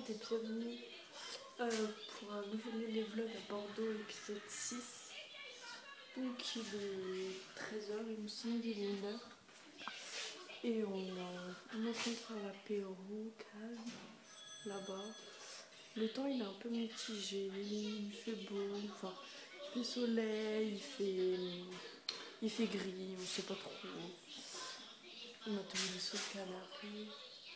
et bienvenue pour un nouveau vlog à Bordeaux, épisode 6. Donc il est 13h, il me semble, il est 1h. Et on est en train de faire l'apéro calme, là-bas. Le temps il est un peu mitigé, il fait beau, enfin il fait soleil, il fait gris, on sait pas trop. On a tombé des sauts de canari.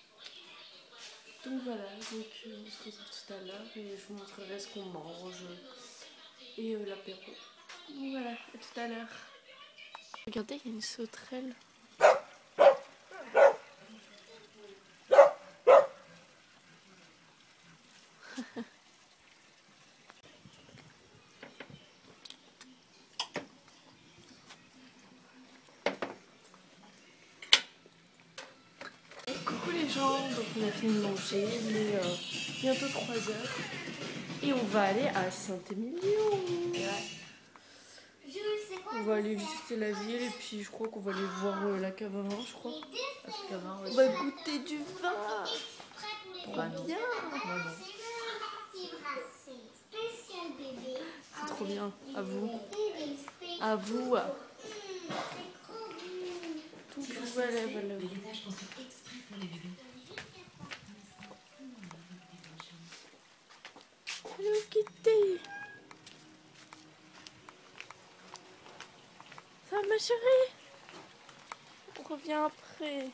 Donc voilà, on se retrouve tout à l'heure et je vous montrerai ce qu'on mange et l'apéro. Donc voilà, à tout à l'heure. Regardez, il y a une sauterelle. Coucou les gens, donc on a fini de manger, il est bientôt 3h et on va aller à Saint-Émilion. On va aller visiter la ville et puis je crois qu'on va aller voir la cave à vin, je crois. On va goûter du vin. Trop bien. C'est trop bien, à vous. À vous. Donc voilà. Hello Kitty. Ça va ma chérie? On revient après.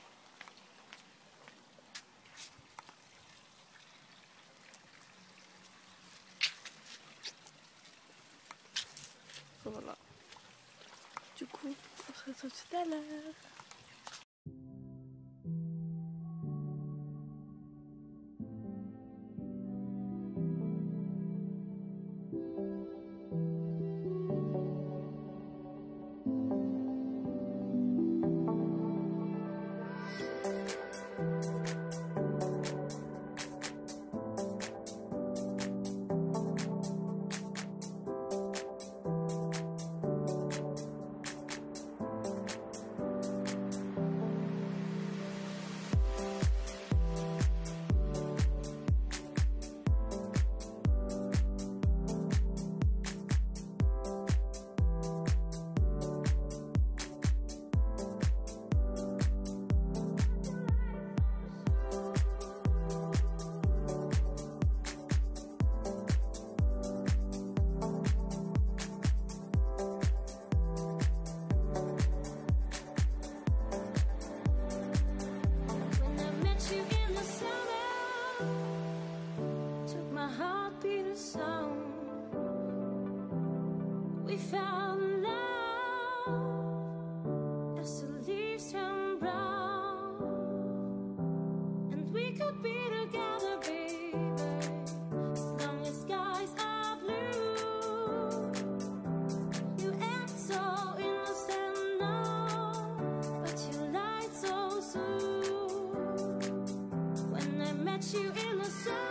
Voilà. Du coup, on se retrouve tout à l'heure. We found love as the leaves turn brown, and we could be together, baby, as long as skies are blue. You act so innocent now, but you lied so soon. When I met you in the summer,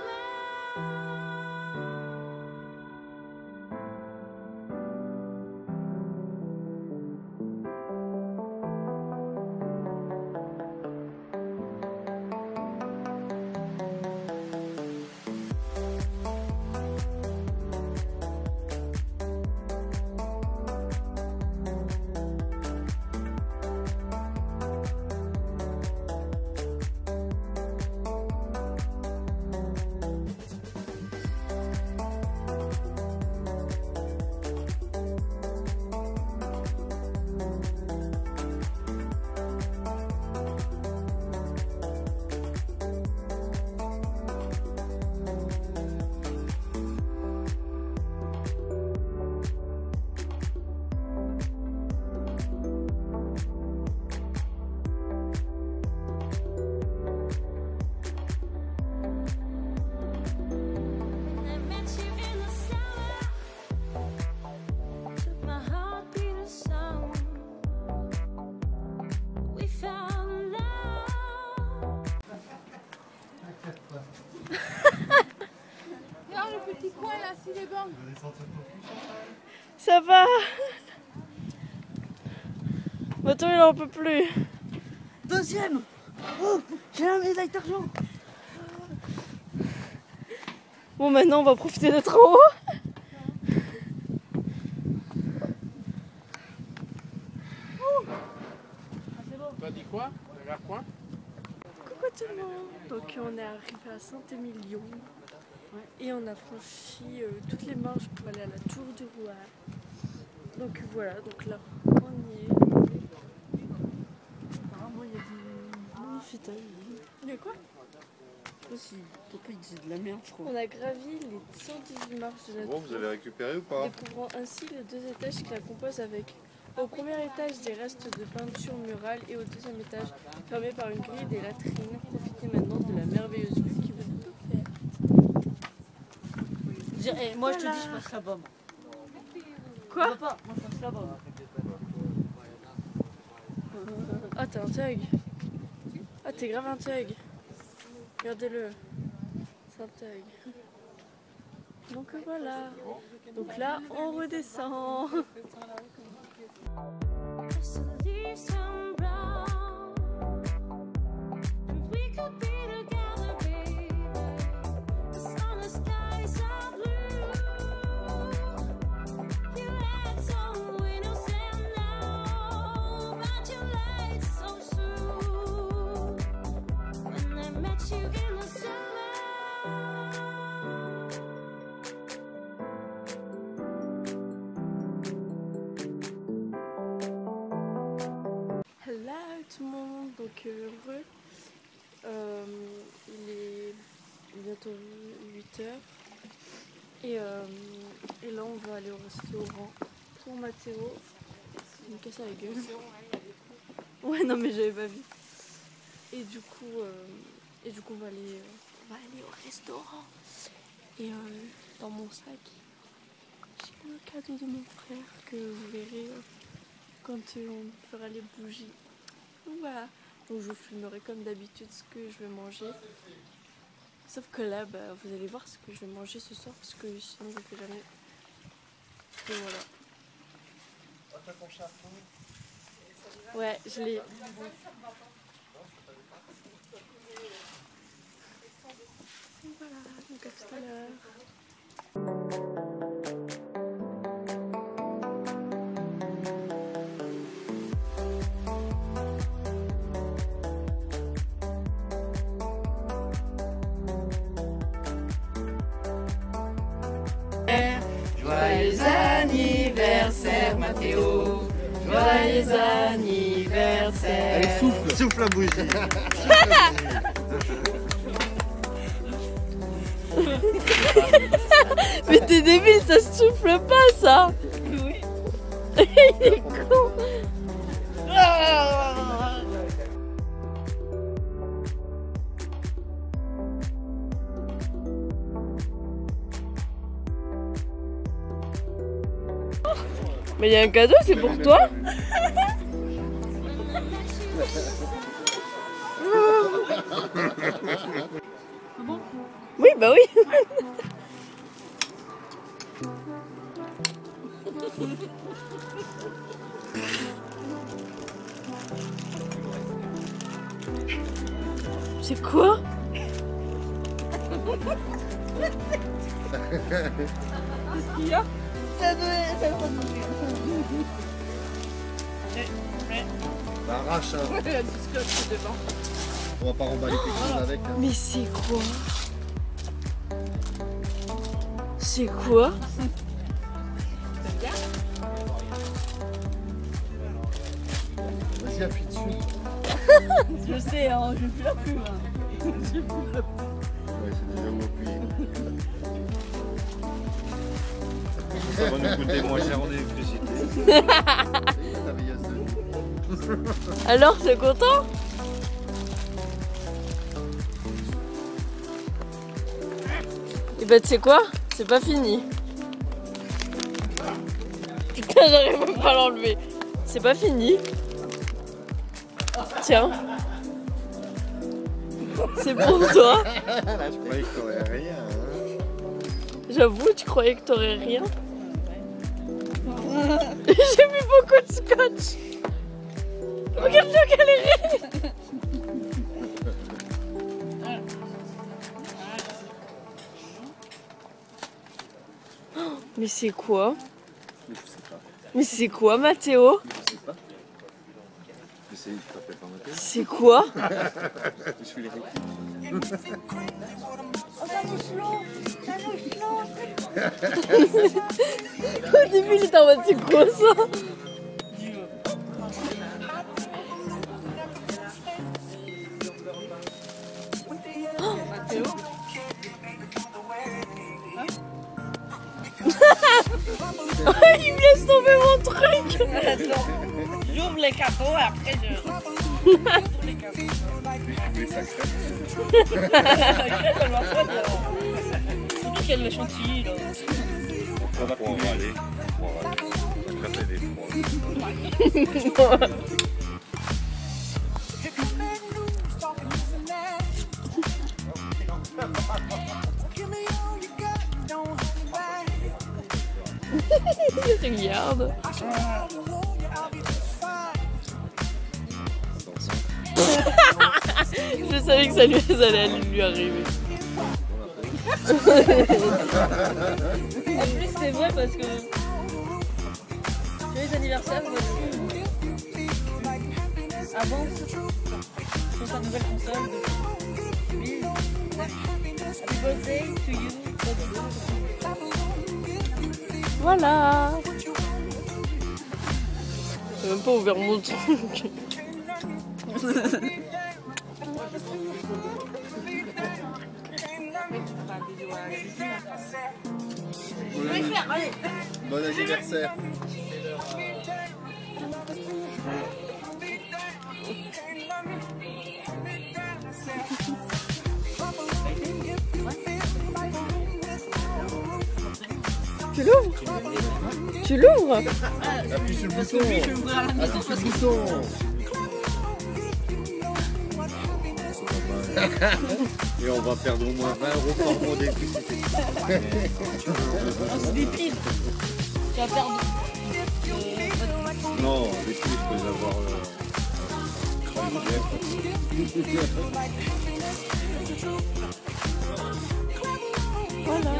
petit coin là, s'il est bon. Ça va. Bateau il en peut plus. Deuxième. Oh, j'ai la médaille d'argent. Bon, maintenant on va profiter d'être en haut. T'as dit quoi? Vers quoi? Coucou tout le monde. Donc on est arrivé à Saint-Émilion et on a franchi toutes les marches pour aller à la tour du Roual. Donc voilà, donc là on y est. Apparemment il y a des magnifiques amis. Il y a quoi? Je sais pas si ton c'est de la merde, je crois. On a gravi les 118 marches de la Bon, tour, vous avez récupéré ou pas? découvrant ainsi les deux étages qui la composent avec au premier étage des restes de peinture murale et au deuxième étage fermé par une grille des latrines. Profitez maintenant de la merveilleuse vue qui vous est offerte. Moi je te Voilà. dis, je passe là-bas. Moi. Quoi? Papa, moi je passe là-bas. Ah, t'es un thug. Ah, t'es grave un thug. Regardez-le. C'est un thug. Donc voilà. Donc là, on redescend. Hello tout le monde, donc heureux. Il est bientôt 8h et là on va aller au restaurant pour Mathéo. Il me casse la gueule. Ouais, non mais j'avais pas vu. Et du coup on va aller au restaurant. Et dans mon sac, j'ai le cadeau de mon frère que vous verrez quand on fera les bougies. Donc voilà. Donc je vous filmerai comme d'habitude ce que je vais manger. Sauf que là, bah, vous allez voir ce que je vais manger ce soir parce que sinon je ne fais jamais. Et voilà. Ouais, je l'ai. Voilà, donc à tout à l'heure. Joyeux anniversaire Mathéo. Joyeux anniversaire. Allez, souffle, souffle la bougie. Mais t'es débile, ça se souffle pas ça. Oui. Il est con. Mais il y a un cadeau, c'est pour toi. Oui, bah oui. C'est quoi? Qu'est-ce qu'il y a? Ça doit Bah, arrache, hein. la discote devant. On va pas remballer quelque chose avec. Hein. Mais c'est quoi? C'est quoi? Vas-y, appuie dessus. Je sais, hein, je pleure plus. Hein. Je pleure. Ouais, c'est déjà où appuyer. Ça va nous coûter moins cher en électricité. La veilleuse de nuit. Alors, t'es content? Et bah, tu sais quoi? C'est pas fini. Putain, j'arrive même pas à l'enlever. C'est pas fini. Tiens. C'est pour toi. Là, je croyais que t'aurais rien. Hein. J'avoue, tu croyais que t'aurais rien? J'ai mis beaucoup de scotch. Regarde-le, qu'elle est raide. Mais c'est quoi? Mais je sais pas. Mais c'est quoi, Mathéo? Je sais pas. Je sais, tu t'appelles pas Mathéo. C'est quoi? Je suis les répliques. Au début, j'étais en mode c'est quoi ça? Mathéo. Il me laisse tomber mon truc. Attends, j'ouvre les cadeaux et après je... J'ouvre les cadeaux. Les sacrés. Surtout qu'il y a le chantilly là. On va aller. On va aller. Je préfère les froids. Regarde. Je savais que ça allait lui arriver. En plus c'est vrai parce que les anniversaires voici avance sur sa nouvelle console depuis 2009. Happy birthday to you. Voilà. J'ai même pas ouvert mon truc. Bon anniversaire. Tu l'ouvres? Tu l'ouvres? Appuie sur le Parce que bouton. lui je vais ouvrir à la maison Appuie sur parce le que bouton. Et on va perdre au moins 20 € par mois d'électricité. c'est des piles. Tu vas perdre. Non, les piles, je peux les avoir. Voilà.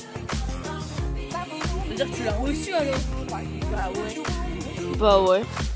C'est-à-dire que tu l'as reçu alors? Bah ouais. Bah ouais.